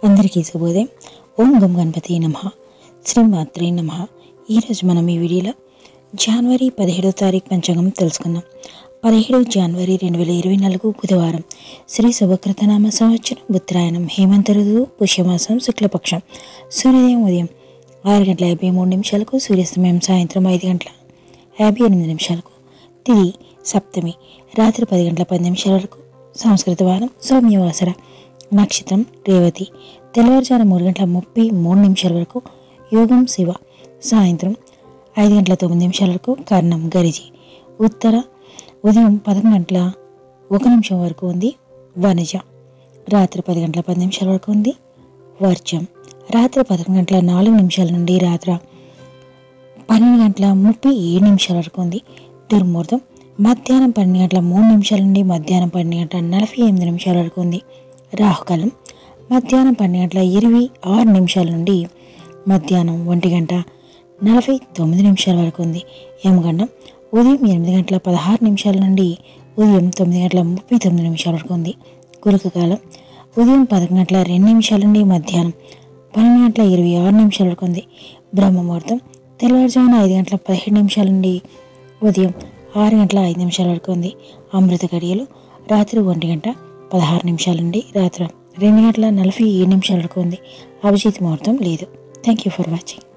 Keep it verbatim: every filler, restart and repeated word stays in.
అందరికీ శుభోదయం. ఓం గం గణపతి నమః. శ్రీమాత్రే నమః. ఈరోజు మనం ఈ వీడియోలో జనవరి పదిహేడో తారీఖు పంచాంగం తెలుసుకుందాం. పదిహేడు జనవరి రెండు వేల ఇరవై నాలుగు బుధవారం. శ్రీ శుభకృతనామ సంవత్సరం ఉత్తరాయణం, హేమంత ఋతువు, పుష్యమాసం, శుక్లపక్షం. సూర్యోదయం ఉదయం ఆరు గంటల యాభై మూడు నిమిషాలకు, సూర్యాస్తమయం సాయంత్రం ఐదు గంటల యాభై ఎనిమిది నిమిషాలకు. తిది సప్తమి, రాత్రి పది గంటల పది నిమిషాల వరకు. సంస్కృత వారం సౌమ్యవాసర. నక్షత్రం రేవతి. తెల్లవారుజామున మూడు గంటల ముప్పై మూడు నిమిషాల వరకు యోగం శివ. సాయంత్రం ఐదు గంటల తొమ్మిది నిమిషాల వరకు కర్ణం గరిజి. ఉత్తర ఉదయం పదకొండు గంటల ఒక నిమిషం వరకు ఉంది వనజ. రాత్రి పది గంటల పది నిమిషాల వరకు ఉంది వర్జం. రాత్రి పదకొండు గంటల నాలుగు నిమిషాల నుండి రాత్రి పన్నెండు గంటల ముప్పై ఏడు నిమిషాల వరకు ఉంది దుర్ముహూర్తం. మధ్యాహ్నం పన్నెండు గంటల మూడు నిమిషాల నుండి మధ్యాహ్నం పన్నెండు గంటల నలభై ఎనిమిది నిమిషాల వరకు ఉంది రాహుకాలం. మధ్యాహ్నం పన్నెండు గంటల ఇరవై ఆరు నిమిషాల నుండి మధ్యాహ్నం ఒంటి గంట నలభై తొమ్మిది నిమిషాల వరకు ఉంది యమగండం. ఉదయం ఎనిమిది గంటల పదహారు నిమిషాల నుండి ఉదయం తొమ్మిది గంటల ముప్పై తొమ్మిది నిమిషాల వరకు ఉంది గుళికకాలం. ఉదయం పదకొండు గంటల రెండు నిమిషాల నుండి మధ్యాహ్నం పన్నెండు గంటల ఇరవై ఆరు నిమిషాల వరకు ఉంది బ్రహ్మముహూర్తం. తెల్లవారుజామున ఐదు గంటల పదిహేడు నిమిషాల నుండి ఉదయం ఆరు గంటల ఐదు నిమిషాల వరకు ఉంది అమృత గడియలు. రాత్రి ఒంటి గంట పదహారు నిమిషాల నుండి రాత్రి రెండు గంటల నలభై ఏడు నిమిషాల వరకు ఉంది అభిజిత్ ముహూర్తం లేదు. Thank you for watching.